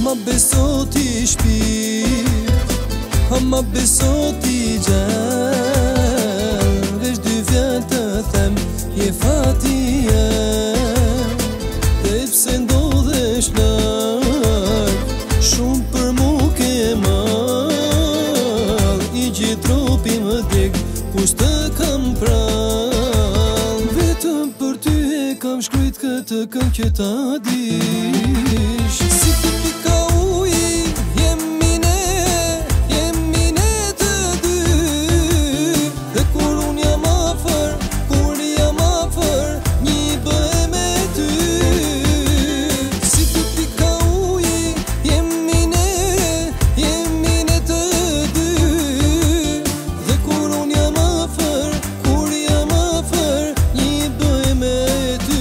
ma beso ti shpirt, ma beso ti gjell. Veç dy vjen të them, je fati jem. Dhe pse ndodhesh larg, shumë për mu ke mal. I gjithë trupi më djeg, kush të kam pran. Vetëm për ty e kam shkruajt këtë këngë që ta dish. Si të pika uji, jemi ne të dy. Dhe kur unë jam afër, një bëhe me ty. Si të pika uji, jemi ne të dy. Dhe kur unë jam afër, një bëhe me ty.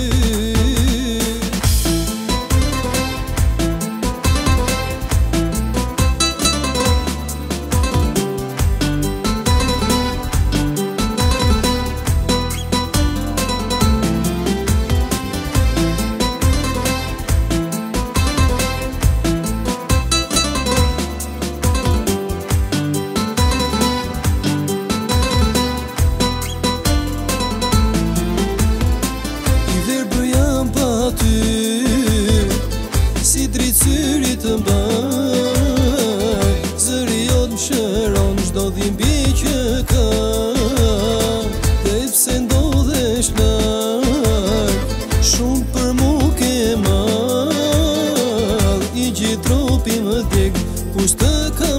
Si dritë syri të mbaj, zëri jot më shëron çdo dhimbje që ka. Dhe pse ndodhesh larg, shumë për mu ke mal. I gjithë trupi më djeg, kush të kam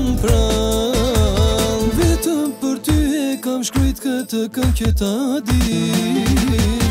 pran. Vetëm për ty e kam shkruajt këtë këngë që ta dish.